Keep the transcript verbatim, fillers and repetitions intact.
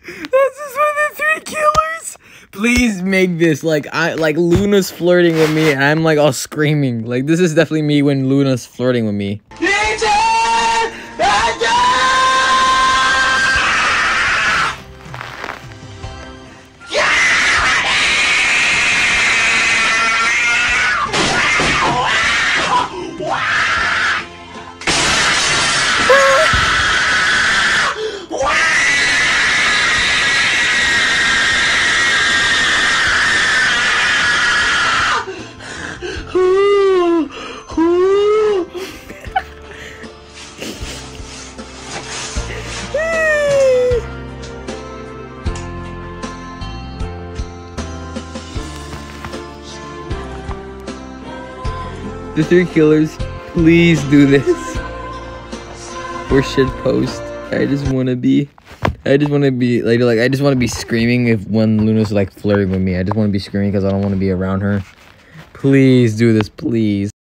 This is with the three killers. Please make this like I like Luna's flirting with me and I'm like all screaming. Like this is definitely me when Luna's flirting with me. The three killers, please do this. Or shit post. I just wanna be I just wanna be like like I just wanna be screaming if when Luna's like flirting with me. I just wanna be screaming because I don't wanna be around her. Please do this, please.